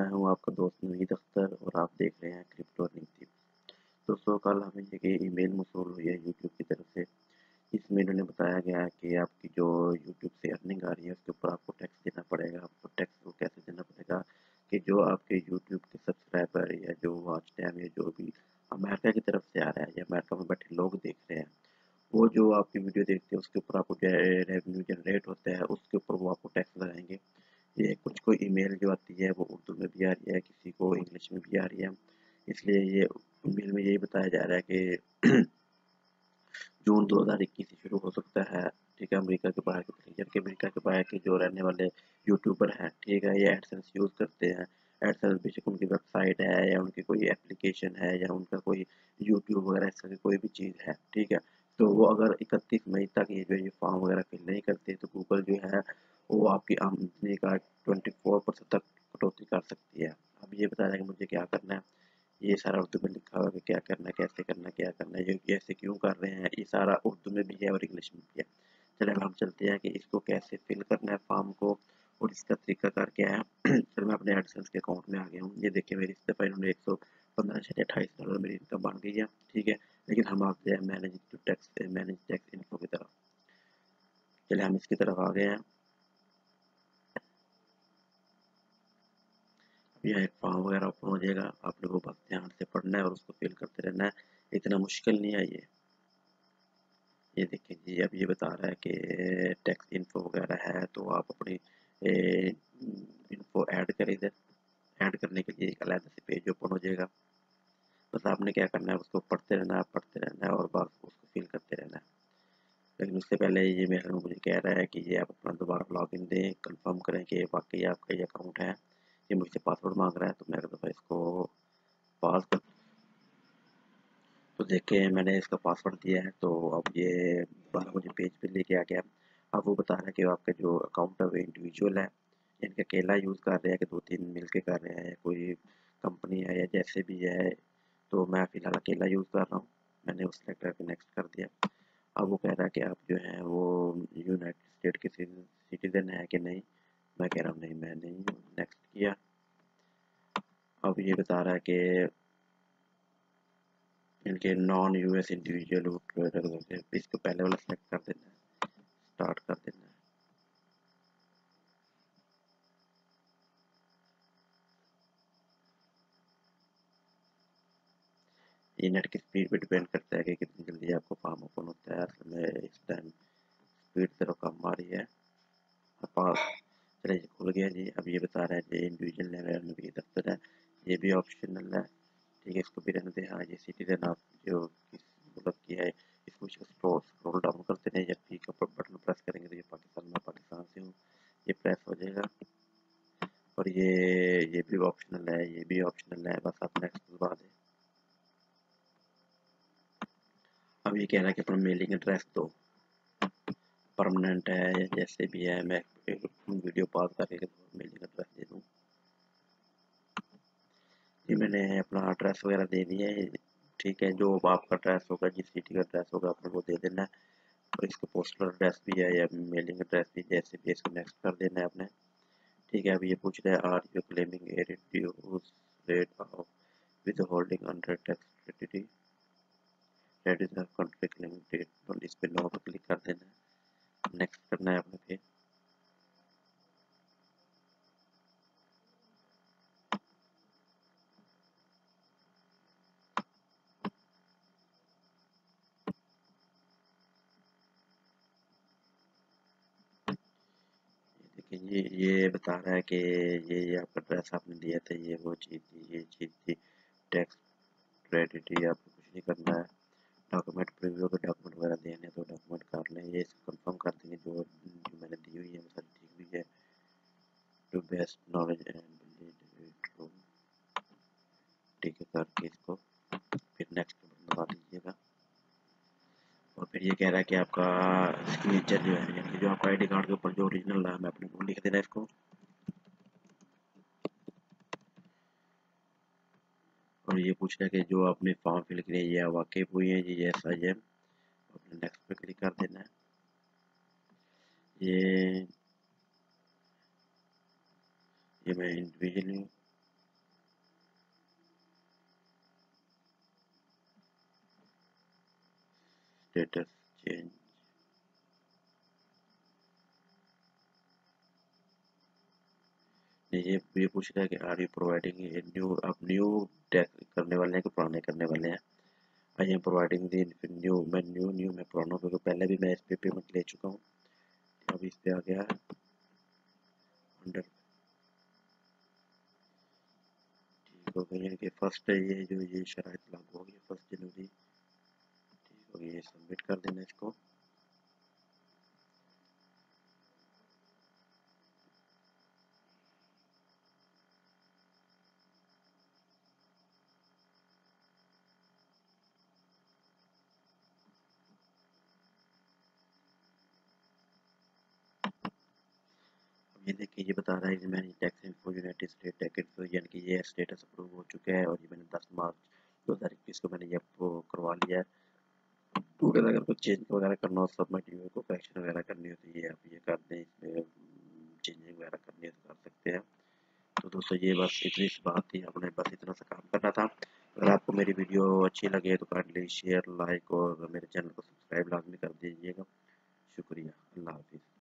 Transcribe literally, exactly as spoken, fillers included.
मैं हूं आपका दोस्त नवीद अख्तर और आप देख रहे हैं क्रिप्टो अर्निंग टिप्स। दोस्तों, कल हमें एक ईमेल मौसूल हुई है यूट्यूब की तरफ से। इसमें इन्होंने बताया गया है कि आपकी जो यूट्यूब से अर्निंग आ रही है उसके ऊपर आपको टैक्स देना पड़ेगा। आपको टैक्स को कैसे देना पड़ेगा कि जो आपके यूट्यूब के सब्सक्राइबर या जो वॉच टाइम या जो भी अमेरिका की तरफ से आ रहा है या अमेरिका में बैठे लोग देख रहे हैं, वो जो आपकी वीडियो देखते हैं उसके ऊपर आपको रेवेन्यू जनरेट होता है, उसके ऊपर वो आपको टैक्स लगाएंगे। ये कुछ को ईमेल जो आती है वो उर्दू में भी आ रही है, किसी को इंग्लिश में भी आ रही है। इसलिए ये ईमेल में यही बताया जा रहा है कि जून दो हज़ार इक्कीस से शुरू हो सकता है। ठीक है, अमेरिका के बाहर के रीजन के अमेरिका के बाहर के जो रहने वाले यूट्यूबर हैं, ठीक है, ये एडसेंस यूज़ करते हैं। एडसेंस बेशक उनकी वेबसाइट है या उनकी कोई एप्लीकेशन है या उनका कोई यूट्यूब वगैरह इस तरह की कोई भी चीज़ है, ठीक है। तो वो अगर इकतीस मई तक ये जो ये फॉर्म वगैरह फिल नहीं करते तो गूगल जो है वो आपकी आमदनी का ट्वेंटी फोर परसेंट तक कटौती कर सकती है। अब ये बता रहा है कि मुझे क्या करना है। ये सारा उर्दू में लिखा हुआ है कि क्या करना है, कैसे करना है, क्या करना है, ये ऐसे क्यों कर रहे हैं, ये सारा उर्दू में भी है और इंग्लिश में भी है। चलिए अब हम चलते हैं कि इसको कैसे फिल करना है फॉर्म को और इसका तरीका कार क्या है। चलो मैं अपने एडसेंस के अकाउंट में आ गया हूँ। ये देखिए मेरी इस दफ़ा इन्होंने एक सौ पंद्रह से अट्ठाईस डॉलर मेरी इनकम बन गई है, ठीक है। लेकिन हम आते हैं manage to tax manage tax info की तरफ। चलिए हम इसकी तरफ आ गए हैं। यहाँ एक फॉर्म वगैरह ओपन हो जाएगा, आप लोगों को बस ध्यान से पढ़ना है और उसको फिल करते रहना है। इतना मुश्किल नहीं है ये। ये देखिए जी, अब ये बता रहा है कि टैक्स इन्फो वगैरह है, तो आप अपनी इन्फो ऐड करें। इधर ऐड करने के लिए एक अलग से पेज ओपन हो जाएगा। बस आपने क्या करना है, उसको पढ़ते रहना है, पढ़ते रहना है और बस उसको फिल करते रहना है। लेकिन उससे पहले ये मेरा मुझे कह रहा है कि ये आप अपना दोबारा लॉगिन दें, कंफर्म करें कि वाकई आपका ये अकाउंट है। ये मुझसे पासवर्ड मांग रहा है, तो मैं एक दफ़ा इसको पास कर। तो देखिए मैंने इसका पासवर्ड दिया है, तो अब ये दोबारा मुझे पेज पे लेके आ गया। अब वो बता रहा है कि आपका जो अकाउंट है वो इंडिविजुअल है, इनका अकेला यूज़ कर रहे हैं कि दो तीन मिल के कर रहे हैं या कोई कंपनी है या जैसे भी है। तो मैं फ़िलहाल अकेला यूज़ कर रहा हूँ। मैंने उस सेलेक्ट करके नेक्स्ट कर दिया। अब वो कह रहा है कि आप जो हैं वो यूनाइटेड स्टेट के सिटीज़न है कि नहीं। मैं कह रहा हूँ नहीं, मैं नहीं हूँ। नेक्स्ट किया। अब ये बता रहा है कि इनके नॉन यूएस इंडिविजुअल, इसको पहले वाला सेलेक्ट कर देना है, स्टार्ट कर देना है। ये नेट की स्पीड पे डिपेंड करता है कि कितनी जल्दी आपको फॉर्म ओपन होता है। असल में इस टाइम स्पीड थोड़ा कम आ रही है। पास चलिए ये खुल गया जी। अब ये बता रहा है कि इंडिविजुअल लेवल भी दफ्तर है, ये भी ऑप्शनल है, ठीक है, इसको भी रहने दें। हाँ, ये सिटीजन आप जो किस मुल्क की है इसको स्क्रॉल डाउन करते रहें, जब पी का बटन प्रेस करेंगे तो ये पाकिस्तान में पाकिस्तान से हूँ, ये प्रेस हो जाएगा। और ये ये भी ऑप्शनल है, ये भी ऑप्शनल है, बस आप नेक्स्ट दबा दें। अब ये कह रहा है कि अपना मेलिंग एड्रेस दो, परमानेंट है या जैसे भी है। मैं वीडियो पॉज करके मेलिंग एड्रेस दे दूँ। जी मैंने अपना एड्रेस वगैरह दे दिया है, ठीक है। जो आपका एड्रेस होगा, जिस सिटी का एड्रेस होगा आपने वो दे देना है। और इसको पोस्टल एड्रेस भी है या मेलिंग एड्रेस भी, जैसे भी इसको नेक्स्ट कर देना है आपने, ठीक है। अब ये पूछ रहा है are you claiming a reduce rate of withholding under tax credit that is country claiming date, तो इस पे नो पे क्लिक कर देना है, नेक्स्ट करना है आपने। फिर देखिए ये ये बता रहा है कि ये ये आपका एड्रेस आपने दिया था, ये वो चीज़ थी, ये चीज़ थी। टैक्स क्रेडिट ही आपको कुछ नहीं करना है। डॉक्यूमेंट प्रीव्यू के डॉक्यूमेंट वगैरह देने तो डॉक्यूमेंट कर लें, ये इसको कंफर्म कर देंगे जो जो मैंने दी हुई है वो सारी ठीक हुई है। टू बेस्ट नॉलेज एंड ठीक है करके इसको फिर नेक्स्ट बटन दबा दीजिएगा। और फिर ये कह रहा है कि आपका सिग्नेचर जो है, यानी जो आपका आई डी कार्ड के ऊपर जो ओरिजिनल नाम है अपने को लिख देना है इसको। और ये पूछ रहा है कि जो आपने फॉर्म फिल किया ये वाकई हुई है जी, यस आई एम। अपने नेक्स्ट पे क्लिक कर देना है। ये ये मैं इंडिविजुअल हूँ, स्टेटस चेंज, ये ये पूछ रहा है कि are you providing a new, आप न्यू करने वाले हैं कि पुराने करने वाले हैं। I am providing the new, मैं न्यू न्यू मैं पुराना, क्योंकि पहले भी मैं इस पे पेमेंट ले चुका हूँ। अब इस पे आ गया अंडर, ठीक हो गया, यानी कि फर्स्ट ये जो ये शराइत लागू होगी फर्स्ट जनवरी, ठीक हो गया, ये सबमिट कर देना इसको। ये देखिए ये बता रहा है कि मैंने tax info united state tax info, यानी कि ये स्टेटस अप्रूव हो चुका है और ये मैंने दस मार्च दो हज़ार इक्कीस को मैंने ये वो करवा लिया है। तो अगर अगर कुछ चेंज वगैरह करना हो सबमिट यू को करेक्शन वगैरह करनी हो तो ये आप ये कर दें, इसमें चेंजिंग वगैरह करनी है तो कर सकते हैं। तो दोस्तों ये बस इतनी सी बात थी, आपने बस इतना सा काम करना था। अगर आपको मेरी वीडियो अच्छी लगे तो काइंडली शेयर, लाइक और मेरे चैनल को सब्सक्राइब लाजमी कर दीजिएगा। शुक्रिया, अल्लाह हाफिज़।